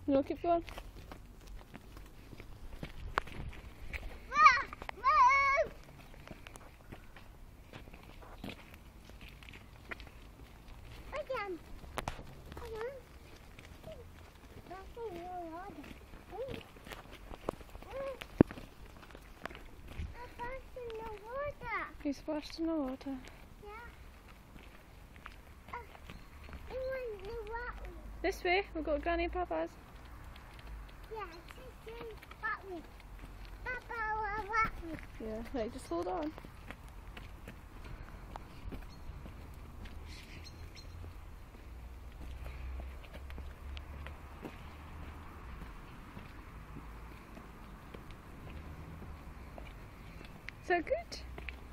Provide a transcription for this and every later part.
No, keep going. He's splashed in the water. Yeah. I want the water. This way, we've got Granny and Papa's. Yeah, it's just water. Papa, water. Yeah, right, just hold on. Is that good?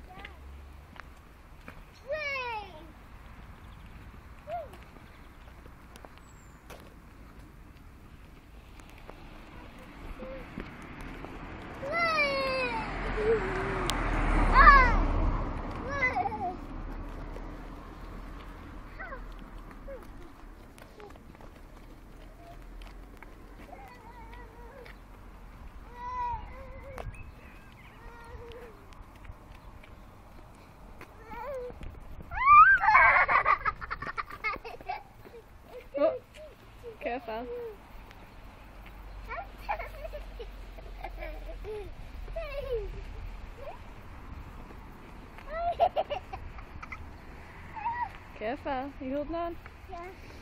Oh, careful. Careful, are you holding on? Yeah.